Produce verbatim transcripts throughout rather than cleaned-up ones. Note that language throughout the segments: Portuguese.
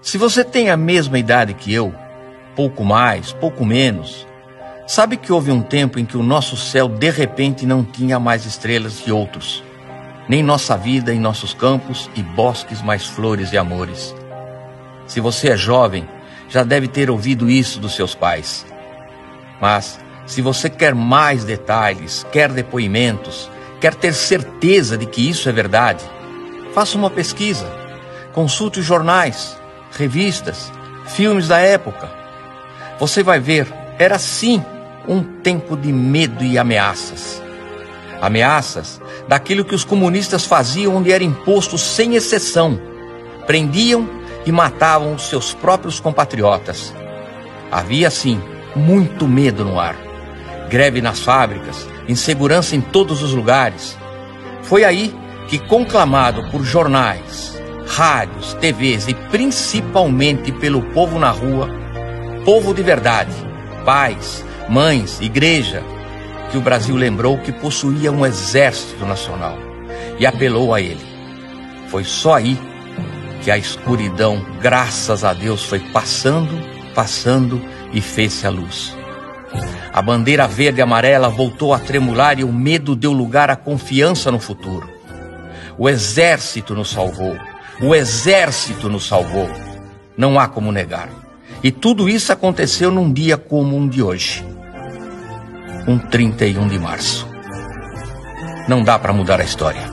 Se você tem a mesma idade que eu, pouco mais, pouco menos, sabe que houve um tempo em que o nosso céu de repente não tinha mais estrelas que outros, nem nossa vida em nossos campos e bosques mais flores e amores. Se você é jovem, já deve ter ouvido isso dos seus pais. Mas, se você quer mais detalhes, quer depoimentos, quer ter certeza de que isso é verdade, faça uma pesquisa, consulte os jornais, revistas, filmes da época. Você vai ver, era sim um tempo de medo e ameaças. Ameaças daquilo que os comunistas faziam onde era imposto sem exceção. Prendiam e matavam os seus próprios compatriotas. Havia, sim, muito medo no ar. Greve nas fábricas, insegurança em todos os lugares. Foi aí que, conclamado por jornais, rádios, T Vs e principalmente pelo povo na rua, povo de verdade, pais, mães, igreja, que o Brasil lembrou que possuía um exército nacional e apelou a ele. Foi só aí que a escuridão, graças a Deus, foi passando, passando e fez-se a luz. A bandeira verde e amarela voltou a tremular e o medo deu lugar à confiança no futuro. O exército nos salvou. O exército nos salvou. Não há como negar. E tudo isso aconteceu num dia como um de hoje. Um trinta e um de março. Não dá para mudar a história.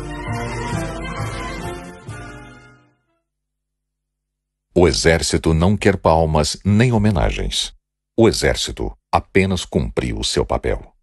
O exército não quer palmas nem homenagens. O exército apenas cumpriu o seu papel.